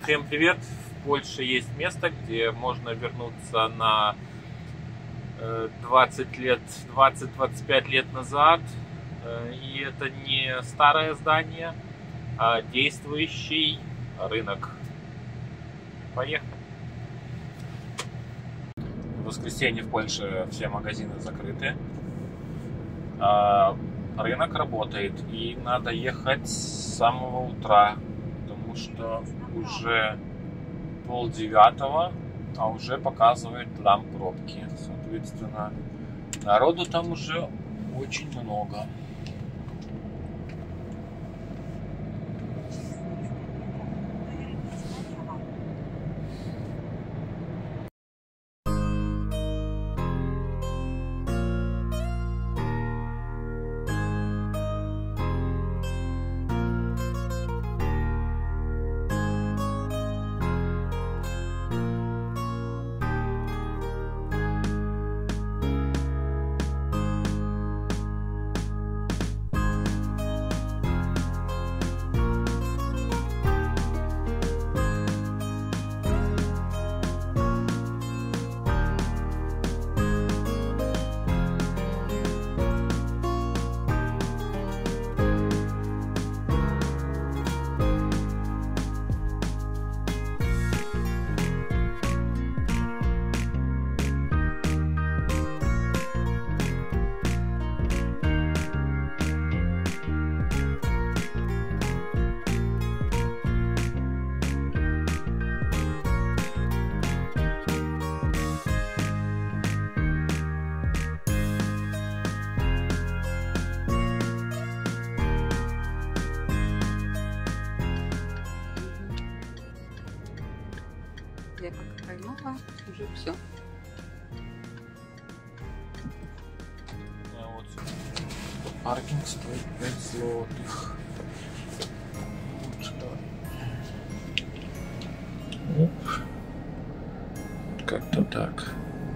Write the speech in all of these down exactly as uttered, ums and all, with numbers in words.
Всем привет! В Польше есть место, где можно вернуться на двадцать лет, двадцать-двадцать пять лет назад. И это не старое здание, а действующий рынок. Поехали! В воскресенье в Польше все магазины закрыты. А рынок работает, и надо ехать с самого утра, потому что уже полдевятого, а уже показывает там пробки. Соответственно, народу там уже очень много. Я как поймала, уже все. А вот паркинг стоит пять злотых. Оп. Как-то так.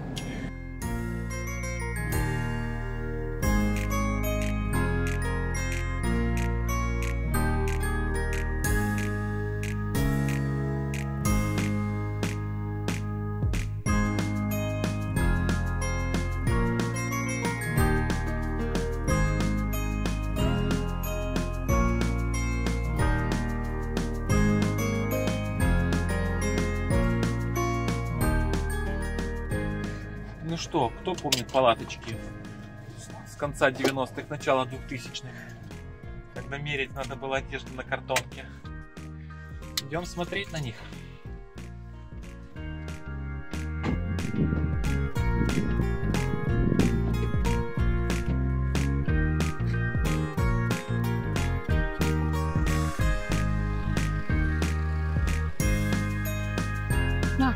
Ну что, кто помнит палаточки с конца девяностых, начала двухтысячных, когда мерить надо было одежду на картонке? Идем смотреть на них. На.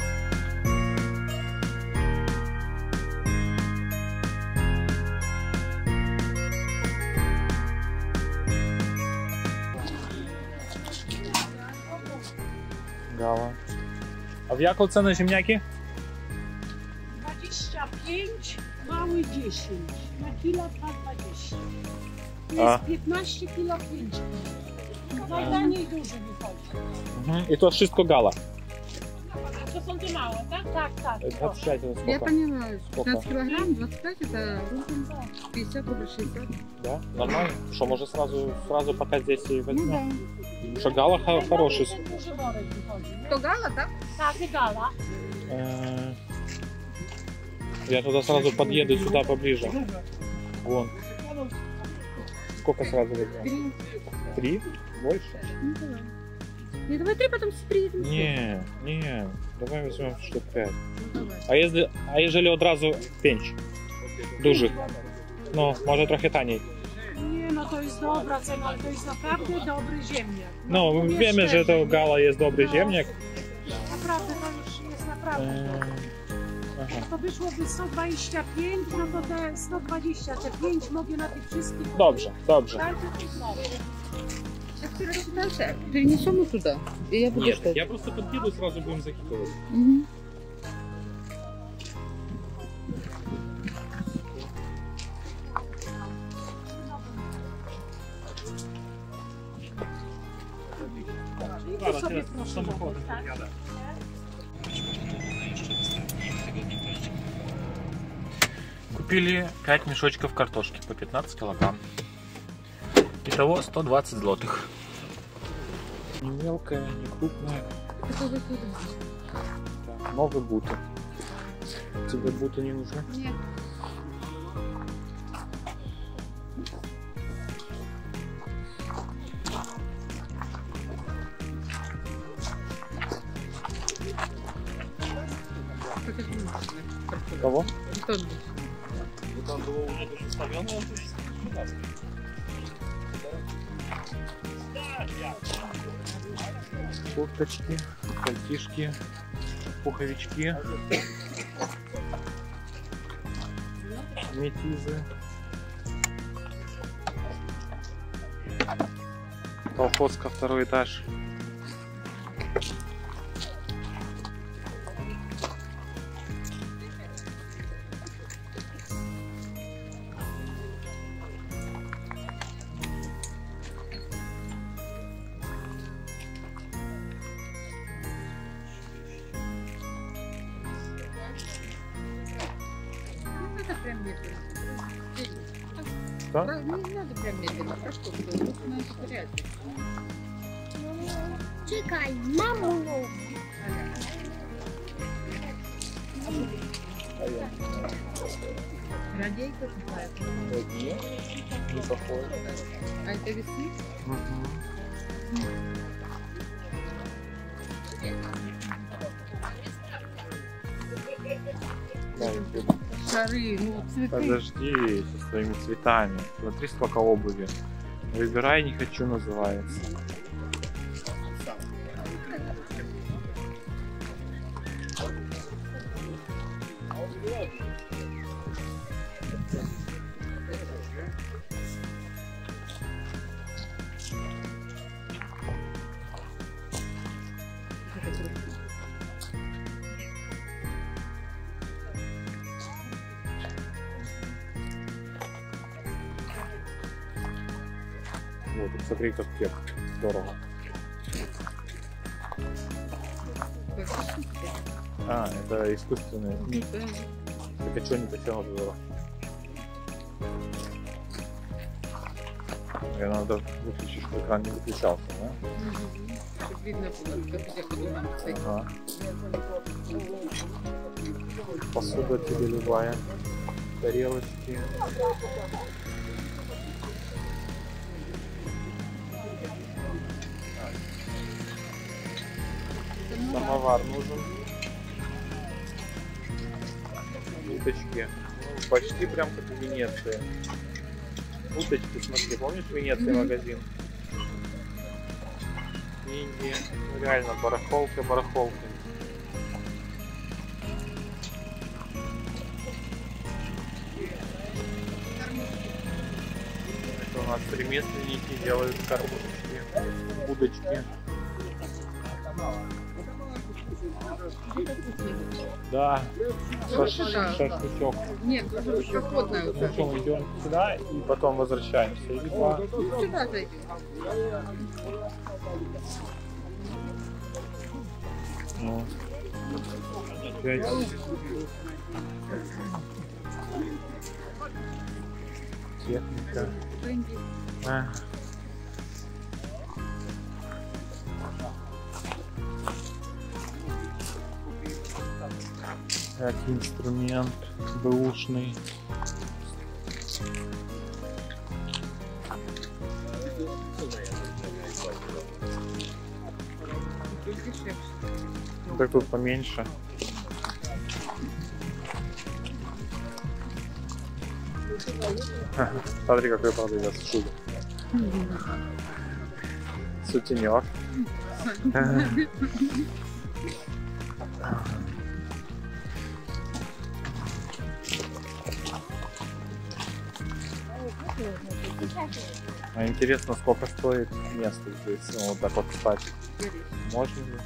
Gala. A w jaką cenę ziemniaki? dwadzieścia pięć, mały dziesięć, na kilo dwa dwadzieścia. A. Jest piętnaście kilo pięć. Najtaniej duży wychodzi. Mhm. I to wszystko gala. A to są te małe, tak? Tak, tak. двадцать пять это Я сколько? поняла, Сколько? пятнадцать килограмм, двадцать пять это пятьдесят рублей, шестьдесят. Да? Нормально? Что, может сразу, сразу пока здесь и Ну возьмем? да. Потому что гала хо- хороший. Ten duży worek wychodzi. nie? То гала, да? Tak, i gala. Э, Я туда сразу подъеду, сюда поближе. Вон. Сколько сразу возьмем? Три. Три? Больше? Ну давай. Не, давай три, потом приедем. Не, не. Давай возьмем штук пять. Ну, давай. А если, а jeżeli od razu pięć dużych? No, może trochę taniej. Nie, no to jest dobra cena, ale to jest naprawdę dobry ziemniak. No, Mówię wiemy, że szczerze. to gala jest dobry ziemniak. Naprawdę, to już jest naprawdę Eee, dobre. aha. To wyszłoby sto dwadzieścia pięć, no to te sto dwadzieścia, te pięć mogę na tych wszystkich. Dobrze, dobrze. Dajcie tych nowych. Дальше перенесем их туда, и я буду Нет, ждать. я просто подъеду, сразу будем закидывать. Мгм. Ладно, sobie proszę dodać, tak? Купили пять мешочков картошки по пятнадцать килограмм. Итого сто двадцать злотых. Не мелкая, не крупная. Да, новые буты. Тебе буты не нужны? Нет. Кого? Бетон. Бетон был уже доставлен, он уже курточки, пальтишки, пуховички, метизы, колхозка, второй этаж. Надо прям медленно. Что? Про- Не надо прям медленно, про что? Тут надо порядок. Чекай, маму. Радейка какая-то. Какие? Не похоже. А это весны? Шары, ну цветы. Подожди со своими цветами. Смотри, сколько обуви. Выбирай, не хочу, называется. Вот, тут смотри, как кек. Здорово. А, это искусственные. Так а что не потянул здорово? Я надо выключить, чтобы экран не выключался, да? Чтобы видно было, как где подумал. Ага. Посуда тебе любая. Тарелочки. Самовар нужен. Уточки. Ну, почти прям как в Венеции. Уточки, смотри, помнишь в Венеции Мгм. магазин? Книги. Ну, реально, барахолка, барахолка. Это у нас ремесленники делают картошечки, удочки. Да, шаш- Да. шашлычок. Нет, уже проходная Ну что, мы идем сюда и потом возвращаемся. Или по... Сюда зайдем. Ну, опять. Техника. Бренди. А. Так, инструмент бэушный. Тут дешевше. Ну, так тут поменьше. Смотри, какой продавец в шубе. Сутенер. А интересно, сколько стоит место здесь, ну, вот так вот встать. Можно ли?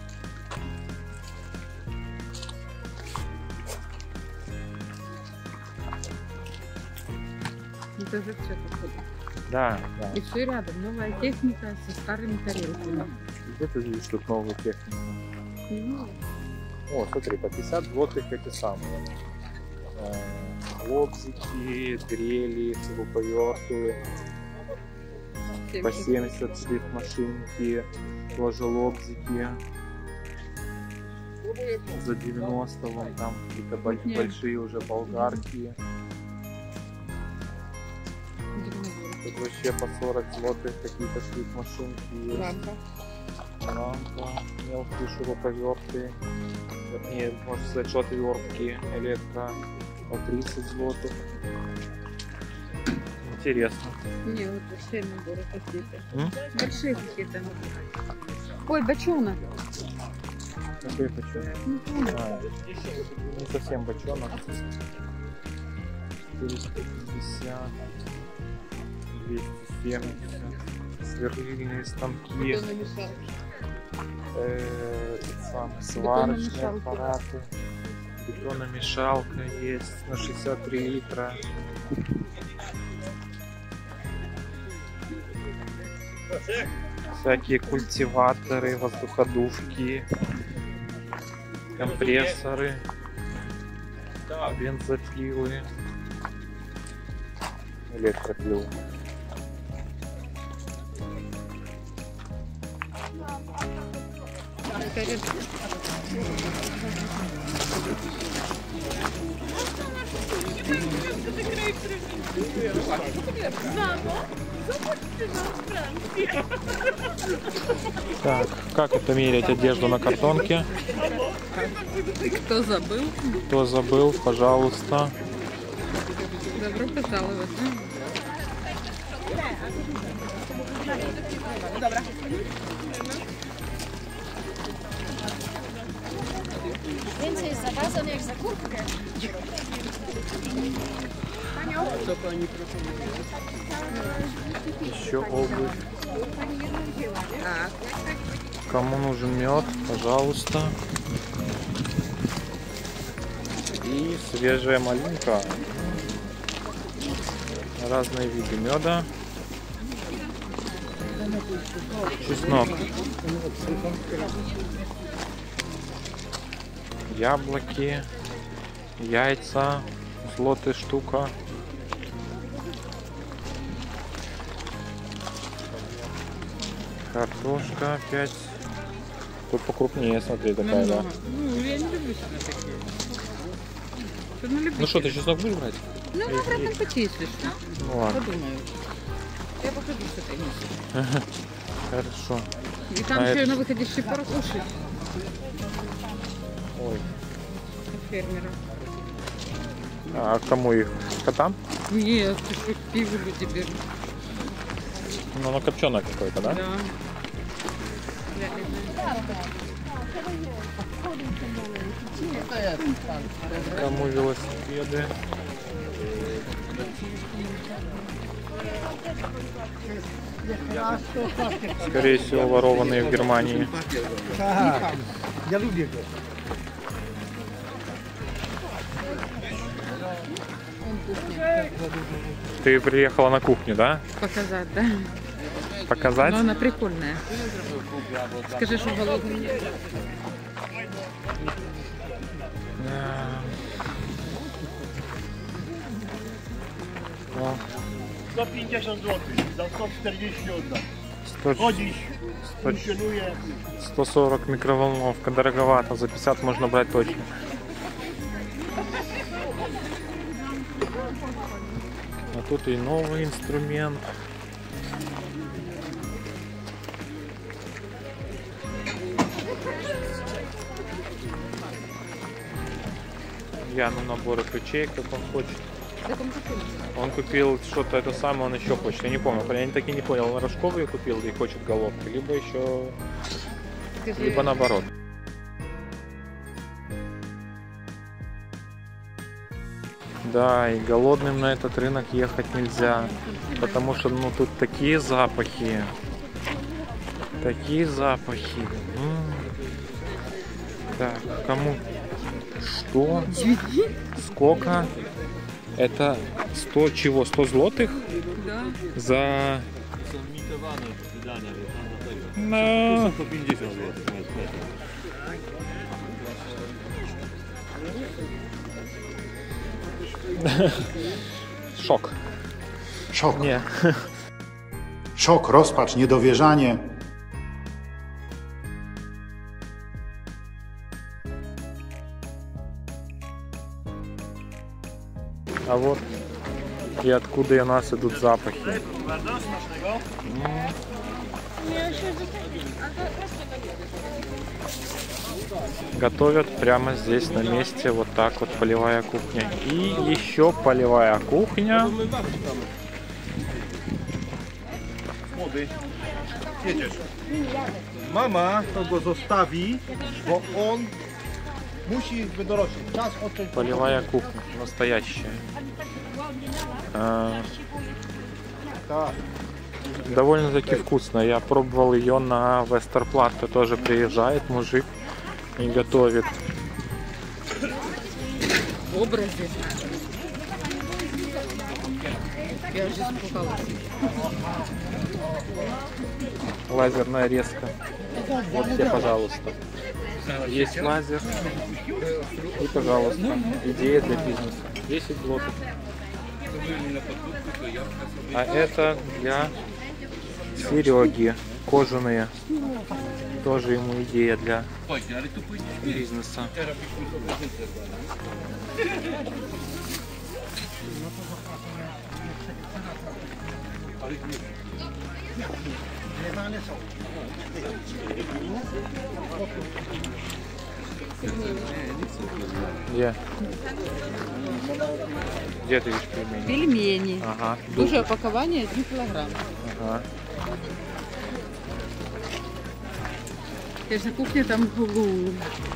Это же все походу. Да, да. И все рядом. Новая техника со старыми тарелками. Где ты видишь тут новую технику? Ну, О, смотри, по пятьдесят злотых эти самые. Э, лобзики, дрели, шуруповерты. По семьдесят шлиф машинки, тоже лобзики. За девяносто вон там какие-то большие уже болгарки. Тут вообще по сорок злотых какие-то шлиф машинки есть. рамка. Рамка, мелкие шуруповерты. Не, можно сказать, что отвертки электро по тридцать злотых. Интересно. Не, вот большие наборы какие-то. М? Большие какие-то. Ой, бочонок. Какой бочонок? А, не совсем бочонок. четыреста пятьдесят, двести семьдесят. Сверлильные станки. Э, самые сварочные аппараты. Бетономешалка есть на шестьдесят три литра. Всякие культиваторы, воздуходувки, компрессоры, бензопилы, электропилы. Так, как это мерять одежду на картонке? Кто забыл? Кто забыл, пожалуйста. Добро пожаловать. Więcej za wazon jak za kurtkę. Еще обувь. Кому нужен мед, пожалуйста. И свежая малинка. Разные виды меда. Чеснок. Яблоки. Яйца. Злотая штука. Картошка опять. Тут покрупнее, смотри, такая, да. Ну, я не люблю сюда такие. Что, ну, люблю. Ну что, ты чеснок будешь брать? Ну, на обратном пути, если что. Ну ладно. Подумаю. Я походу с этой мыслью. Хорошо. И там А еще это- на выходе шипор кушать. Ой. От фермера. А кому их? Котам? Нет, ты что, пиво бы тебе. Ну, оно копченое какое-то, да? Да. Кому велосипеды? Скорее всего, ворованные в Германии. Я люблю его. Ты приехала на кухню, да? Показать, да? Показать? Но она прикольная. Скажи, что голодный. Да. О, sto pięćdziesiąt złotych, za sto czterdzieści oddam. сто, Chodzisz, сто, funkcjonuje. сто сорок микроволновка, дороговато, за пятьдесят можно брать точно. А тут и новый инструмент. Яну наборы ключей, как он хочет. Он купил что-то это самое, он еще хочет. Я не помню, я так и не понял, он рожковые купил и хочет головки, либо еще, Скажи, либо наоборот. Да, и голодным на этот рынок ехать нельзя, потому что ну тут такие запахи, такие запахи. М. Так, кому? Что? Сколько? Это сто чего? сто злотых? Да. За... No. sto pięćdziesiąt złotych. Szok. Szok. Nie. Szok, rozpacz, niedowierzanie. А вот и откуда у нас идут запахи. Готовят прямо здесь на месте, вот так вот, полевая кухня. И еще полевая кухня. Młody, jedziesz. Mama to go zostawi, bo on musi wydoroślić. Czas odciąć. Полевая кухня, настоящая. А, Tak. довольно-таки вкусно. Я пробовал ее на Вестерплатте. Тоже приезжает мужик и готовит. В образе. Я уже испугалась. Лазерная резка. Вот тебе, пожалуйста. Есть лазер. И, пожалуйста, идея для бизнеса. десять злотых. А это для Сереги. Кожаные. Тоже ему идея для бизнеса. Где? Где ты видишь пельмени? Пельмени. Ага. Дуже упакование один килограмм. Ага. Конечно, кухня там в углу.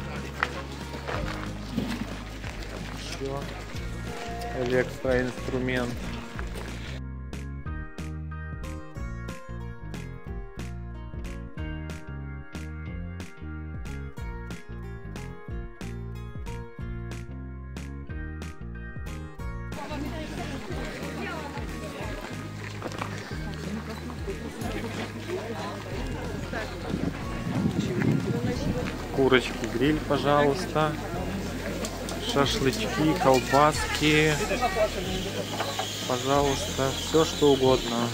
Еще электроинструмент. Курочки, гриль, пожалуйста. Шашлычки, колбаски. Пожалуйста, все что угодно.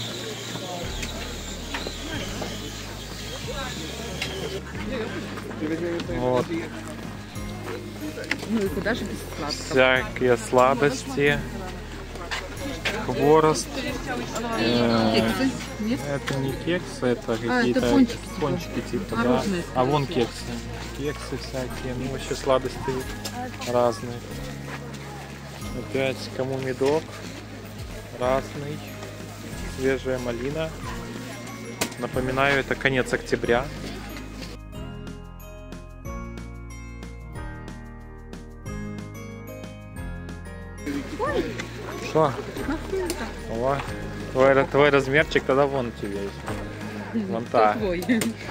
Вот. Ну и куда же без сладкого? Всякие сладости. Хворост. Э, Кексы? Нет? Это не кексы, это это какие-то пончики типа. пончики типа, да. Мороженое, А вон скорее кексы. Кексы всякие, ну вообще сладости разные. Опять кому медок разный. Свежая малина. Напоминаю, это конец октября. Что? О, твой, твой размерчик тогда вон у тебя есть. Вон та. Твой.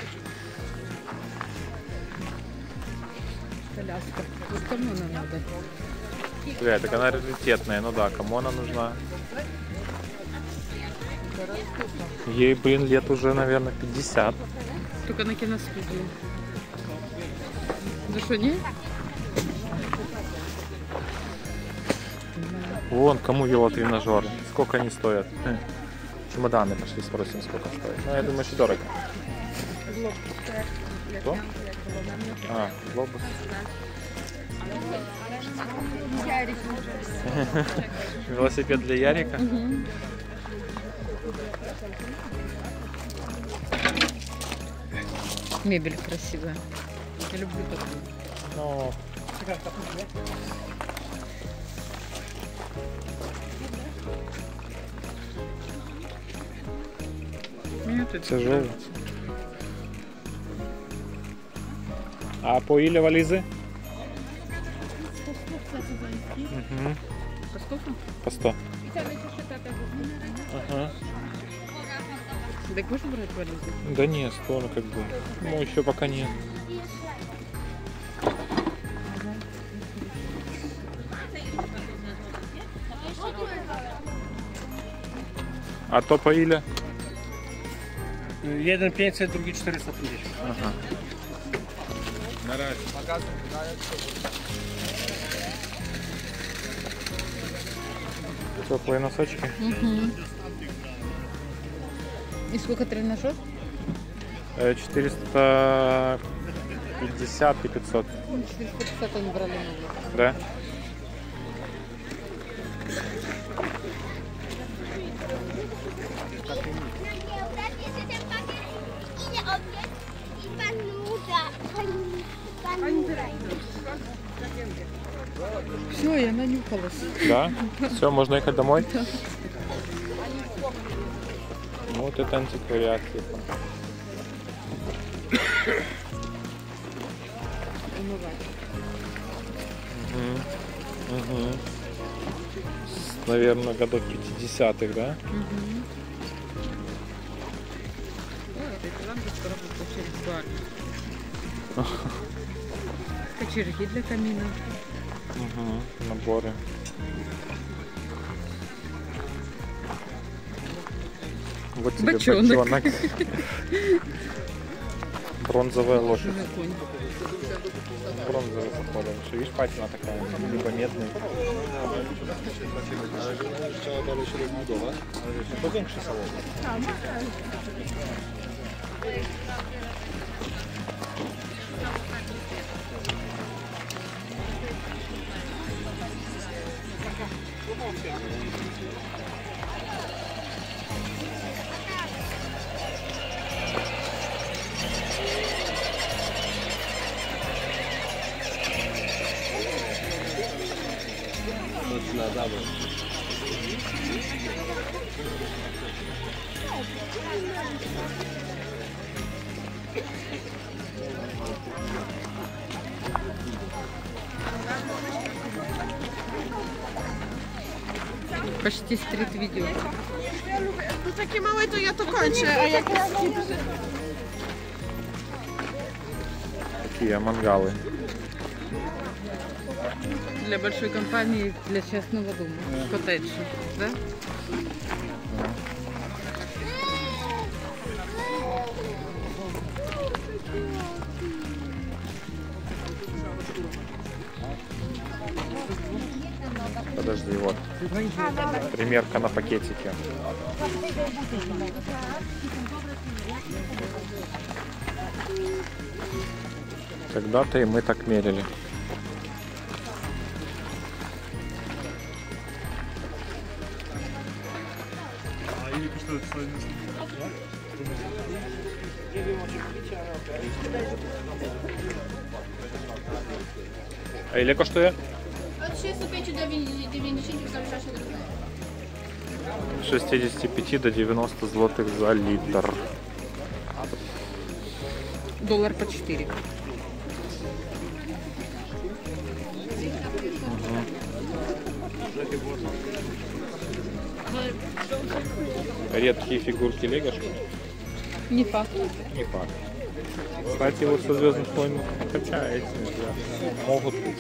Коляска. Вот кому она надо? Бля, так она раритетная, ну да, кому она нужна? Ей, блин, лет уже, наверное, пятьдесят. Только на киностудию. Да что, нет? Вон, кому велотренажеры. Сколько они стоят? Хм. Чемоданы пошли спросим, сколько стоят. Ну, я думаю, что дорого. Что? А, глобус. Велосипед для Ярика? Угу. Мебель красивая. Я люблю такую. Ну, Нет, это тяжелый. А по ile вализы? Угу. по сколько? По сто. Ага. Так можно брать вализу? Да нет, сто, ну как бы. Ну, еще пока нет. А то по ile? Jeden pięćset, drugi czterysta pięćdziesiąt. Ага. Теплые носочки. Угу. И сколько тренажер? Э, четыреста пятьдесят и пятьсот. четыреста пятьдесят они брали новые. Да? Все, я нанюхалась. Да? Все, можно ехать домой? Ну, вот это антиквариат типа. Угу. Угу. С, наверное, годов пятидесятых, да? Угу. Это лампочка работает через бар. Кочерги для камина. Угу. Наборы. Вот тебе Бочонок. бочонок. Бронзовая лошадь. Конь. Бронзовый, походу. Что, видишь, патина такая, либо медный. Powiększy salon. Почти стрит-видео. No takie małe to ja to kończę, a jak jest Такие мангалы. Для большой компании, для частного дома. Коттедж, да? Подожди, вот. Примерка на пакетике. Когда-то и мы так мерили. А ile kosztuje? Od trzydziestu pięciu do dziewięćdziesięciu w zależności od rodzaju. С шестидесяти пяти до девяноста злотых за литр. Доллар по четыре. Редкие фигурки Лего, что ли? Не факт. Не факт. Кстати, вот со Звездных войн качается, да. Могут быть.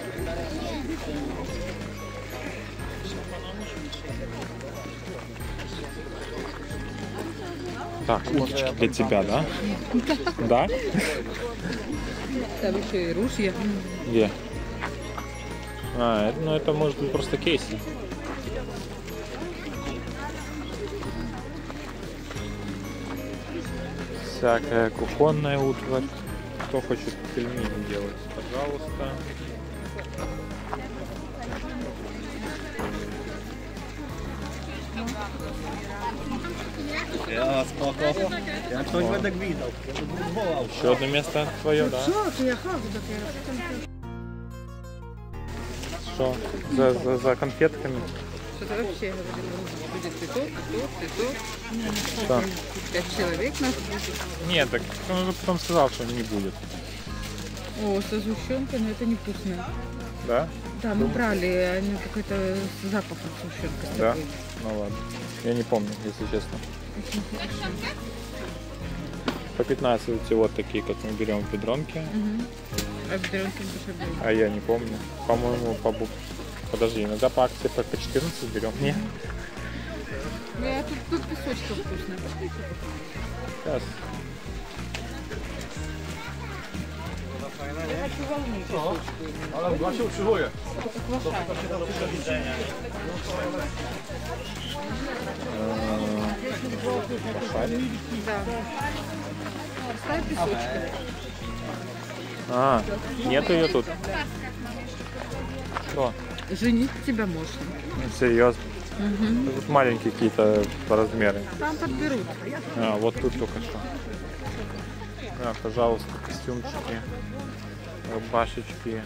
Так, уточки для тебя, да? Да? Там еще и ружья. Где? А, это, ну это может быть просто кейсы. Всякая кухонная утварь. Кто хочет пельмени делать, пожалуйста. Ja, spoko. Ja coś będę gwizdał. Wołał. Еще одно место твое, да? Co, to ja chodzę dopiero. Что? За, за, за конфетками? Что-то вообще говорили, будет и тот, и тот, и тот. Что? Пять человек нас будет. Нет, так он же потом сказал, что не будет. О, со сгущенкой, но это невкусно. Да? Да, мы брали, они какой-то с запахом сгущенка. Да? такой. Ну ладно. Я не помню, если честно. Очень хорошо. По пятнадцать эти вот такие, как мы берем в бедронке. Угу. А в Бедронке дешевле. А я не помню. По-моему, по бу- Подожди, иногда по акции по по четырнадцать берем. Нет. Ну, я тут, тут песочка вкусная. Сейчас. Я хочу волну. Ale właśnie utrzymuję. Да. Ставь песочки. А, нету ее тут. Что? Женить тебя можно. Серьезно? Угу. Тут маленькие какие-то по размеру. Там подберут. А, вот тут только что. А, пожалуйста, костюмчики, рубашечки.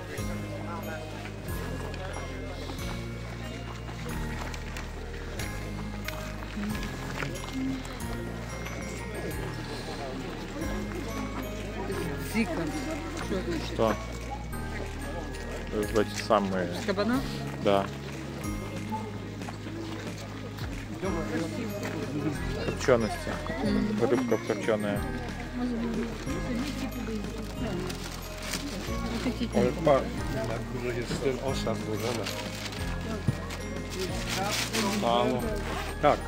Зика. Что это? Что? Эти самые. Кабана? Да. Копчености. Рыбка копченая. Oj, pa, dużo jest ten osad złożony. Mało. Как?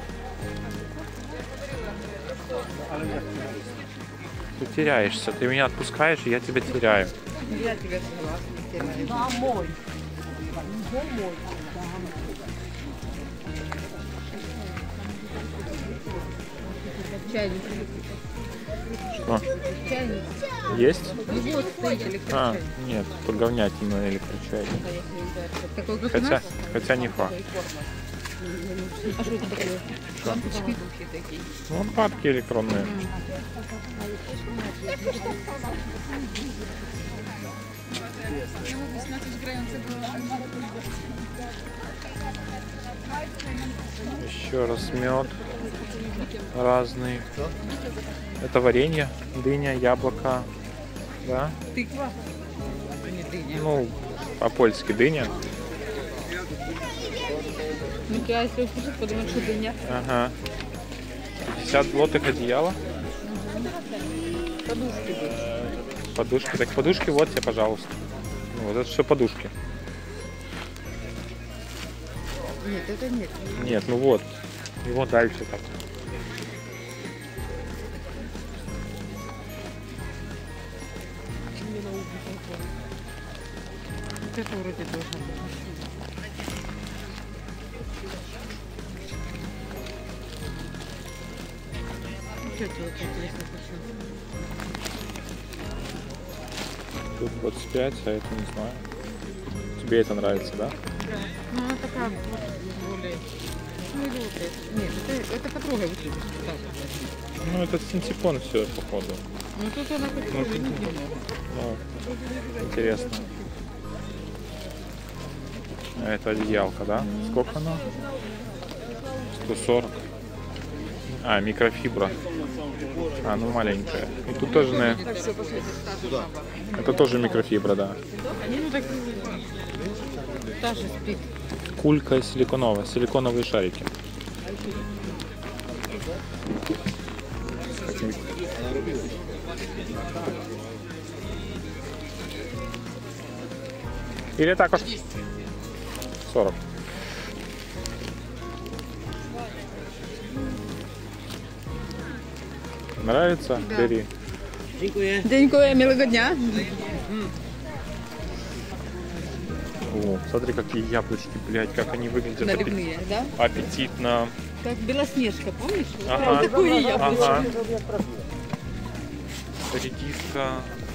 Ты теряешься, ты меня отпускаешь, и я тебя теряю. Я тебя согласна. Домой. Домой. Чайник. Что? Чайник. Есть? Ну вот стоит А, электрочайник. нет, тут говнятина электрочайник. Такой, как у Хотя, нас? хотя не факт. А что это такое? Лампочки такие. Ну, лампадки электронные. Еще раз мед разный. Это варенье, дыня, яблоко, да? Тыква. Не дыня. Ну, по-польски дыня. Ну, я если услышать, подумать, что дыня. Ага. пятьдесят злотых одеяло. Подушки будут. Подушки. Так подушки вот тебе, пожалуйста. Ну, вот это все подушки. Нет, это нет. Нет, ну вот. И вот дальше так. Вот это вроде должно быть. Что это вот интересно почему? Тут двадцать пять, а это не знаю. Тебе это нравится, да? Ну, она такая вот более... Ну, или вот это. Нет, это, это потрогай вот это. Так. Ну, это синтепон все, походу. Ну, тут она как Ну, тоже тут- немного. Ну, интересно. А это одеялка, да? Сколько оно? сто сорок. А, микрофибра. А, ну маленькая. И тут тоже, наверное, это тоже микрофибра, да. Ну, так та же спит. Кулька силиконовая, силиконовые шарики. Или так уж сорок. Нравится? Да. Бери. Дякую, милого дня. О, смотри, какие яблочки, блядь, как они выглядят. Аппет- Наливные, да? Аппетитно. Как Белоснежка, помнишь? Ага. Вот такое яблочко. Ага. Редиска.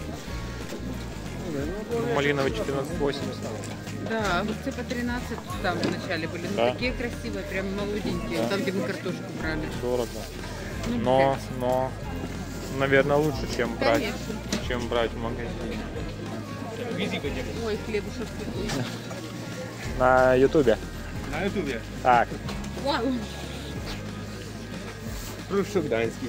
Ну, малиновый четырнадцать восемьдесят. Да, огурцы по тринадцать там в начале были. Ну, Да. такие красивые, прям молоденькие. Да. Там, где мы картошку брали. Дорого. Ну, Но, но, наверное, лучше, чем брать, Конечно. чем брать в магазине. Ой, хлебушек такой. На ютубе. Na YouTubie. Так. Вау. Pruszczu Gdański.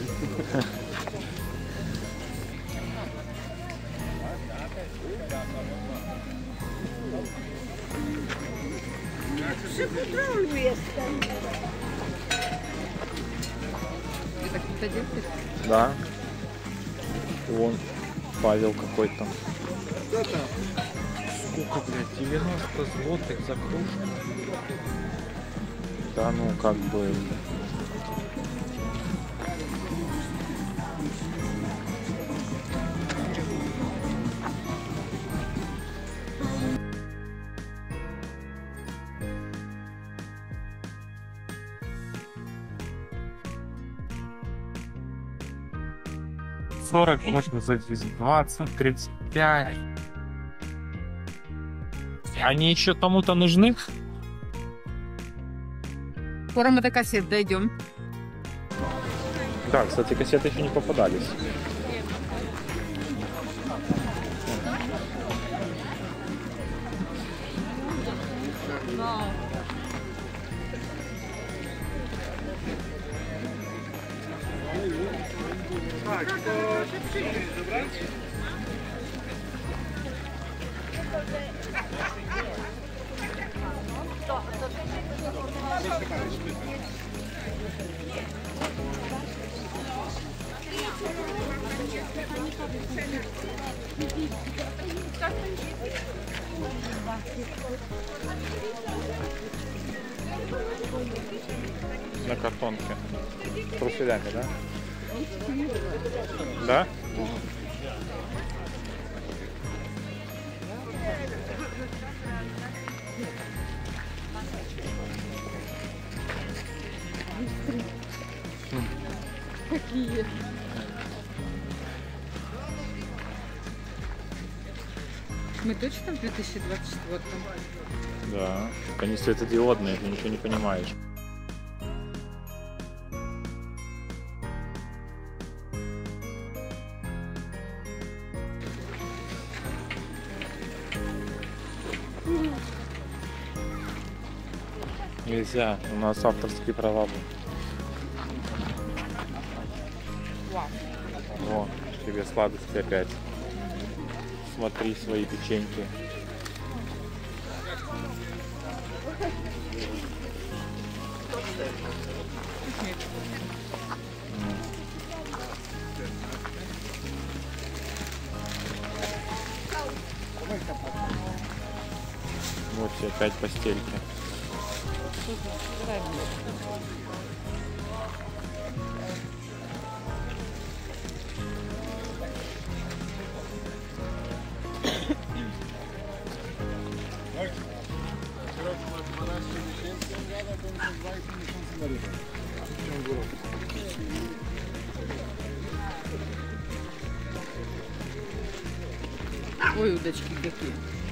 Это кто-то делает? Да. Вон Павел какой-то. Сколько, блядь, девяносто злотых за кружку? Да ну как бы. сорок, можно за двадцать, тридцать пять. Они еще кому-то нужны? Скоро мы до кассет дойдем. Да, кстати, кассеты еще не попадались. На картонке. С труселями, да? Да? Какие? Мы точно в две тысячи двадцать четвёртом? Да. Они светодиодные, ты ничего не понимаешь. Нельзя, у нас авторские права будут. О, тебе сладости опять. Смотри свои печеньки. Вот все опять постельки. Ой, удочки какие.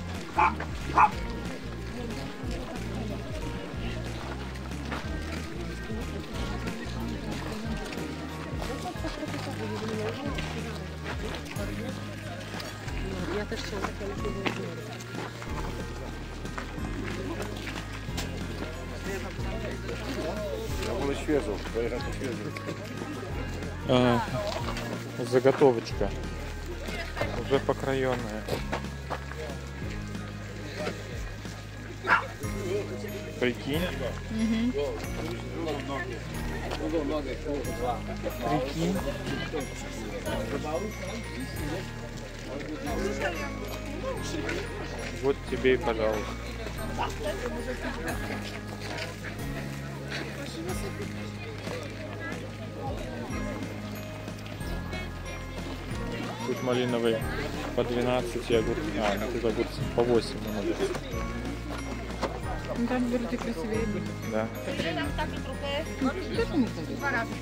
Я-то что, Ja wolę świeżo, pojechać na świeżo. А, заготовочка. Уже покроенная. Прикинь. Угу. Прикинь. Вот тебе и пожалуйста. Тут малиновый по двенадцать, и огурцы, а, ну, тут огурцы по восемь. Ну там вроде красивее были. Да. Ну, тоже можно быть.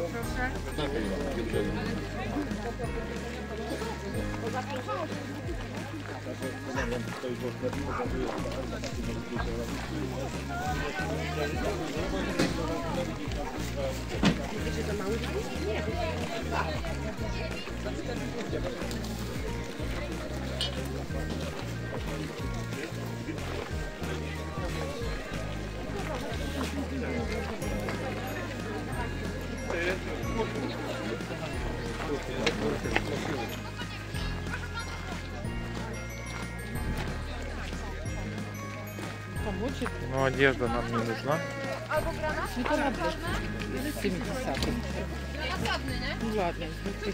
Помочь? Ну, одежда нам не нужна. Свитера семьдесят. Ну ладно.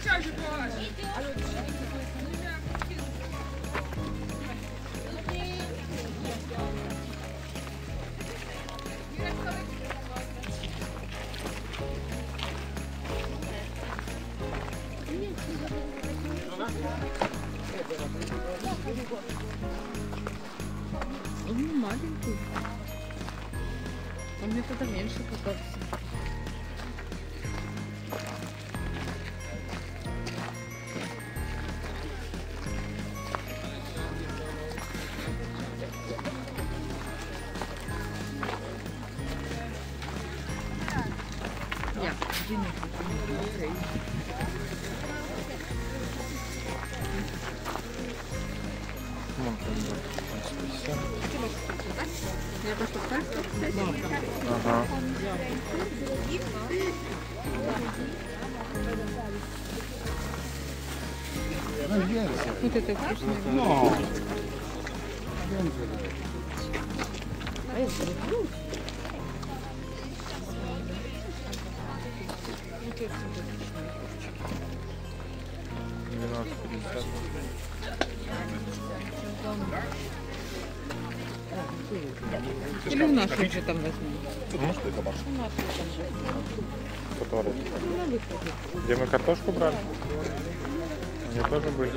Он не маленький. Он мне тогда меньше казался. Ага. Вот это вкусное. No. двенадцать пятьдесят. Или в нашу уже там возьмем. Который? Где мы картошку брали? Они тоже были.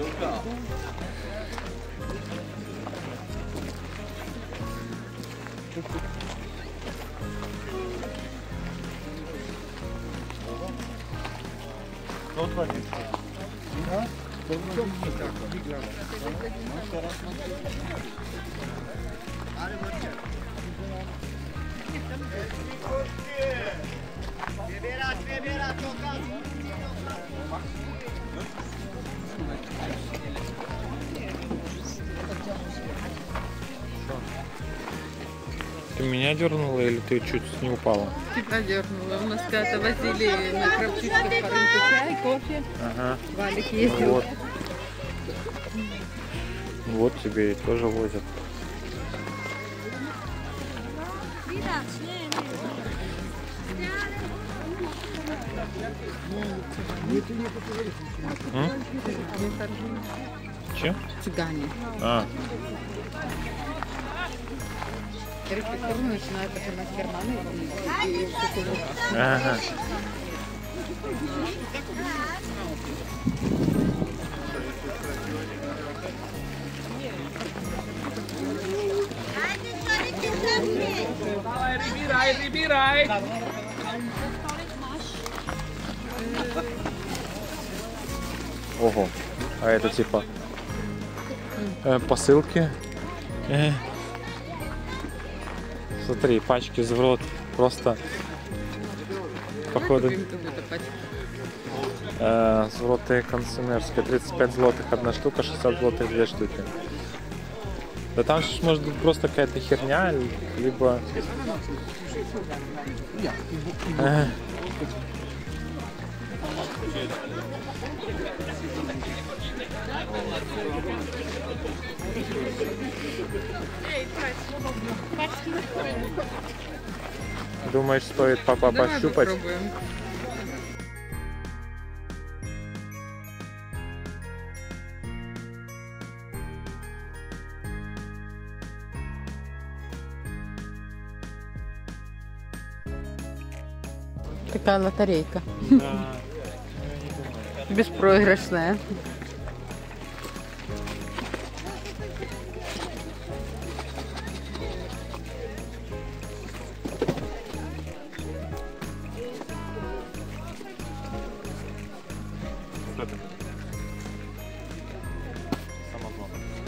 Ты меня дернула или ты чуть не упала? Тебя дернула. У нас когда-то возили на Кравчишко по рынку чай, кофе. Ага. Валик ездил. Вот. Вот тебе и тоже возят. М? Че? Цыгане. А, Рефлекторно начинают нажимать карманы и кукурузу. ага. Ого, а это типа э, посылки. Э. Смотри, пачки в рот. Просто походу э, злотые консумерские. тридцать пять злотых одна штука, шестьдесят злотых две штуки. Да там ж может быть просто какая-то херня, либо... Э. Думаешь, стоит папа Давай пощупать? попробуем. Такая лотерейка. Да. Беспроигрышная. Вот это. Самогон.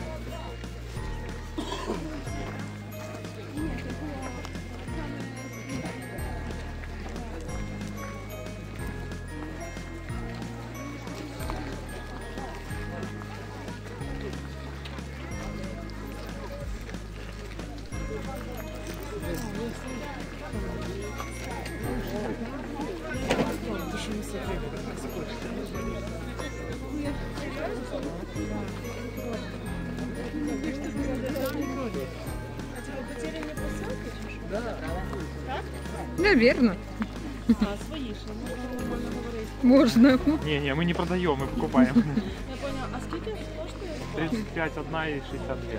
Наверное. Можно. Не-не, мы не продаем, мы покупаем. Я понял. А сколько коштує? тридцать пять одна и шестьдесят две.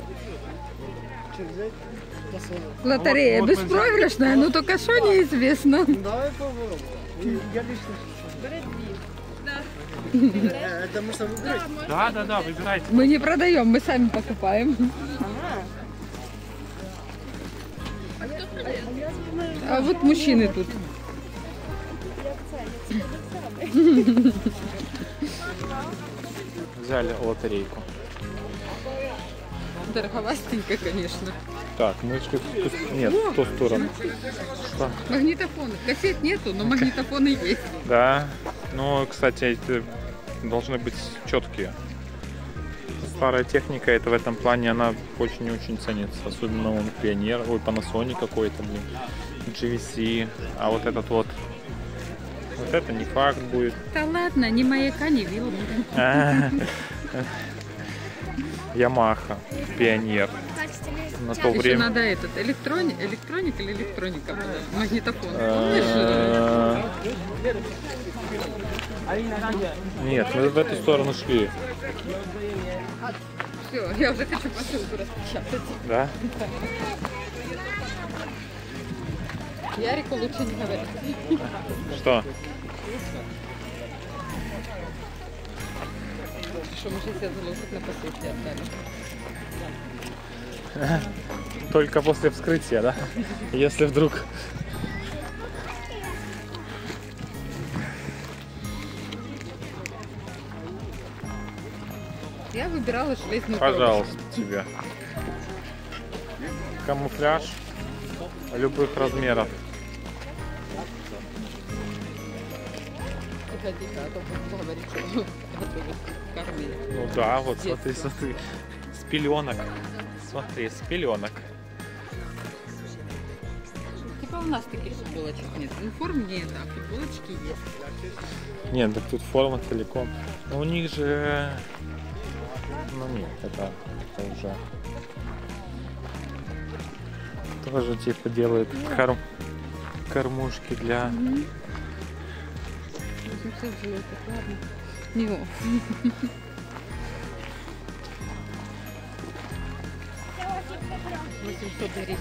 Лотерея Вот- вот мы беспроигрышная, но только что неизвестно. Давай попробуем. Я лично Это можно выбрать? Да, да, да, выбирайте. Мы не продаем, мы сами покупаем. А вот мужчины тут. Взяли лотерейку. Дороговастенько, конечно. Так, мы шли... Нет, в ту сторону. Что? Магнитофоны. Кассет нету, но магнитофоны есть. Да. Ну, кстати, эти должны быть четкие. Старая техника, это в этом плане, она очень-очень ценится. Особенно он Пионер, ой, Panasonic какой-то, блин. джи ви си. А вот этот вот... Вот это не факт будет. Да ладно, ни маяка, ни вилла. Ямаха, Пионер. На то Еще время... надо этот, электроник, электроник или электроника была? Магнитофон. Э, Нет, мы в эту сторону шли. Все, я уже хочу посылку распечатать. Да? Ярику лучше не говорить. Что? Что мы сейчас залезут на посылке отдали. Только после вскрытия, да? Если вдруг... Я выбирала железную Пожалуйста, тебе. Камуфляж любых размеров. Тихо-тихо, а то буду говорить, что готовят кормить. Ну да, вот смотри, смотри. С пеленок. Смотри, с пеленок. Типа у нас таких футболочек нет. Ну, форм нет, а футболочки есть. Нет, так тут форма целиком. Но у них же... Ну нет, это, это уже... Тоже типа делают кор... кормушки для... восемьсот злотых, ладно. Не о. восемьсот гривен.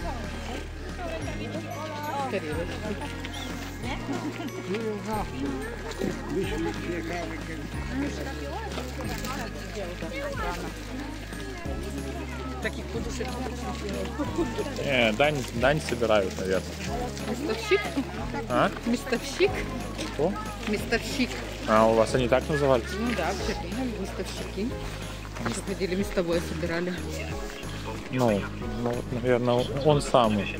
Тарелочки. Таких подушек. Э, дань, дань собирают, наверное. Местовщик? А? Местовщик? Что? Местовщик. А, у вас они так назывались? Ну да, в Чернигове местовщики. Что ходили, местовое собирали. Ну, ну, вот, наверное, он самый.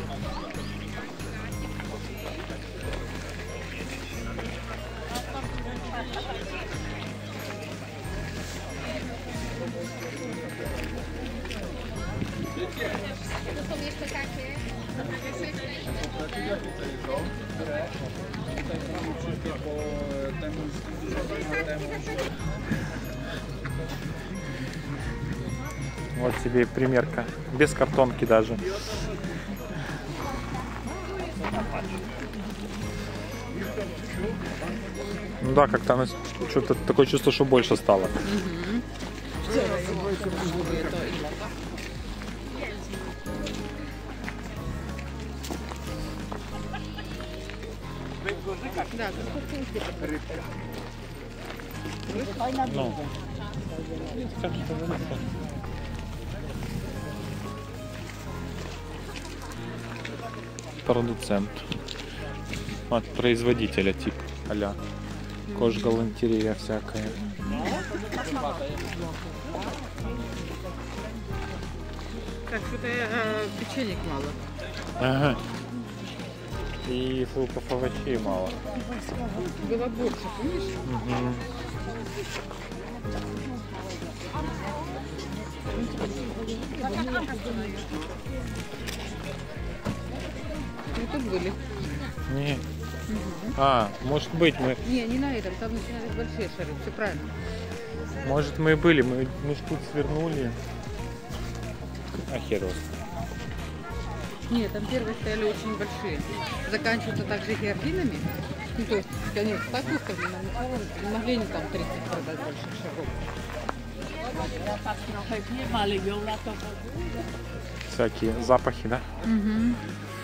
Вот тебе и примерка. Без картонки даже. Ну да, как-то она что-то такое чувство, что больше стало. Да, Ну. Продуцент. От производителя тип а-ля кожгалантерея всякая. Так, что-то э, печенек мало. Ага. И фруктов, овощей мало. Было больше, помнишь? Угу. Мы тут были. Не. Угу. А, может быть мы, Не, не на этом, там начинались большие шары, все правильно. может мы и были, мы, мы ж тут свернули. А хер его. Нет, там первые стояли очень большие. Заканчиваются также георгинами. Ну, то есть, конец так выставлено, не могли они там тридцать продать больших шаров. Всякие запахи, да? Угу.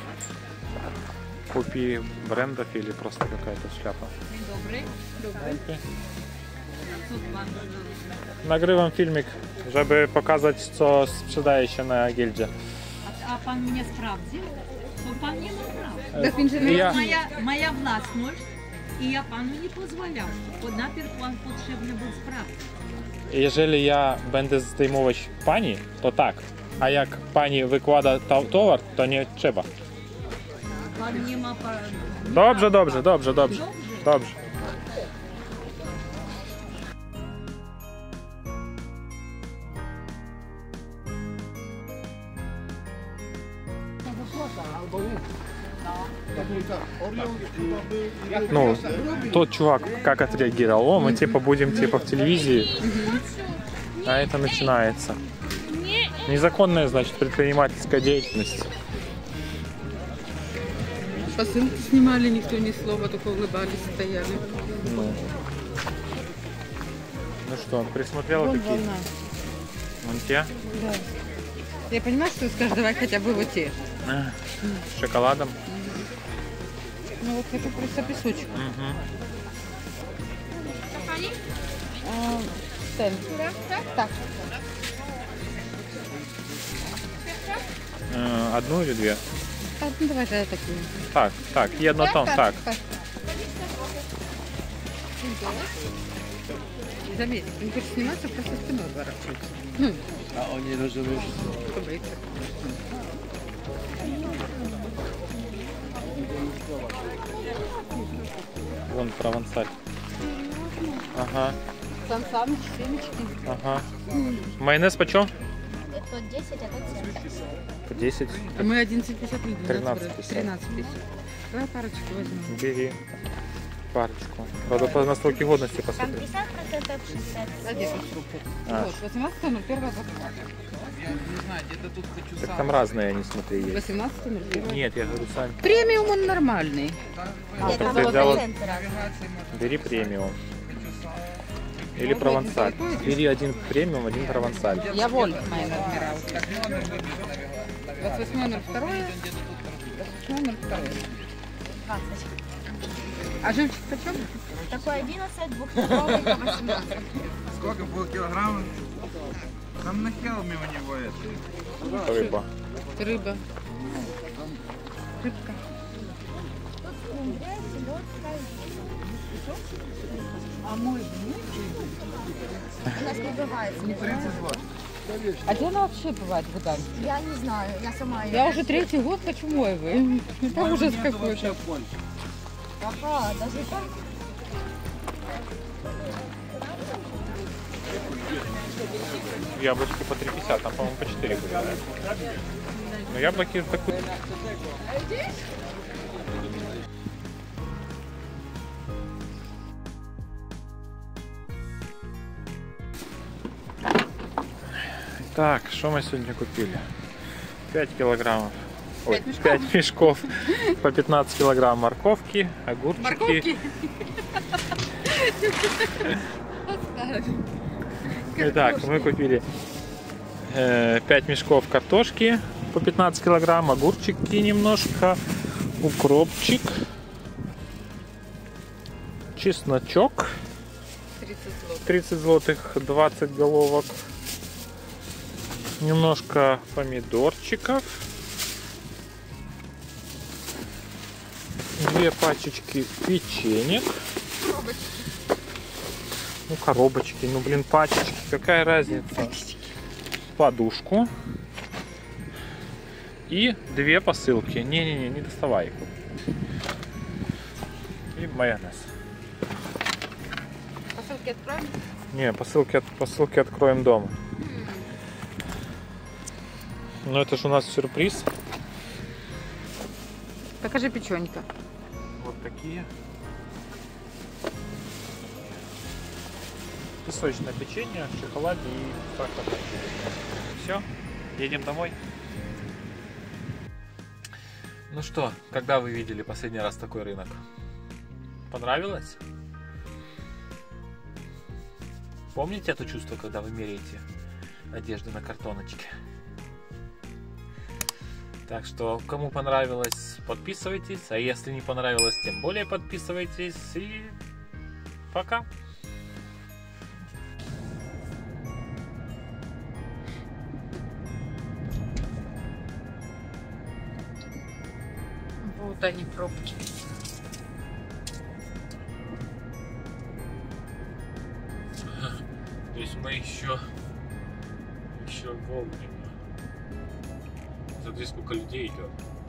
Копии брендов или просто какая-то шляпа. Добрий. Добрий. Окей. Nagrywam filmik, żeby pokazać, co sprzedaje się na giełdzie. A, a pan mnie sprawdził? Bo pan nie ma prawa. Так він же не Ja, Moja, moja własność i ja panu nie pozwalał. Bo najpierw pan potrzebny był sprawdzić. Jeżeli ja będę zdejmować pani, to tak. A jak pani wykłada towar, to nie trzeba. Pani nie ma pa... Dobrze, dobrze, dobrze, dobrze. Dobrze. Ну, тот чувак как отреагировал, о, мы типа будем типа в телевизии, а это начинается. Незаконная, значит, предпринимательская деятельность. Посылки снимали, никто ни слова, только улыбались, стояли. Ну, ну что, присмотрела Вон какие? волна. Вон те? Да. Я понимаю, что ты скажешь, давай хотя бы вот те. А, с шоколадом. Ну вот хочу просто песочек. Угу. А, Стэн. Так. Э, одну или две? Так, ну давай тогда такую. Так, так, jedno tą, tak. Заметь, не хочешь сниматься, просто спиной ворочать. Ну, A oni rozumiesz? кто боится. Вон провансаль. Ага, Сан-сан, семечки. ага. Майонез почем? Это десять, а это семь. По десять. А мы одиннадцать пятьдесят не тринадцать пятьдесят. тринадцать пятьдесят. Давай парочку возьмем. Бери парочку. Правда, по на сроки годности Там посмотри. пятьдесят процентов, шестьдесят. Один инструктор. А. Вот, восемнадцать ноль первая закупка. Так там разные они, смотри, есть. восемнадцать ноль первая. Нет, я говорю, сами. Премиум он нормальный. Нет, там ты было взяла- проценты разные. Бери премиум. Или провансаль. Бери один премиум, один провансаль. Я воль мои размера. двадцать восьмое ноль второе. двадцать восьмое ноль второе. двадцать. А живчик почем? Такой одиннадцать, двухлитровый по восемнадцать. Сколько полкилограмма? Там нахер мимо него это. Рыба. Рыба. Рыбка. А мой у нас не бывает. А где она вообще бывает в Гданьске? Я не знаю, я сама ее. Я уже третий год хочу Моевы. Это ужас какой-то. Ага, даже там. Яблочки по три пятьдесят, там, по-моему, по четыре были. Да? Но яблоки такой... Так, что мы сегодня купили? пять килограммов. Ой, пять мешков по пятнадцать килограмм морковки, огурчики. Морковки? Итак, мы купили э, пять мешков картошки по пятнадцать килограмм, огурчики немножко, укропчик, чесночок, тридцать злотых, двадцать головок, немножко помидорчиков, две пачечки печенек. Ну, коробочки, ну, блин, пачечки, какая разница? Подушку. И две посылки. Не-не-не, не доставай их. И майонез. Посылки отправим? Не, посылки, от, посылки откроем дома. Но это же у нас сюрприз. Покажи печенька. Вот такие. Песочное печенье, шоколад и сахар. Все, едем домой. Ну что, когда вы видели последний раз такой рынок? Понравилось? Помните это чувство, когда вы меряете одежду на картоночке? Так что, кому понравилось, подписывайтесь. А если не понравилось, тем более подписывайтесь. И пока! Вот они, пробки. То есть мы мы еще, еще вовремя. Смотри, сколько людей идет.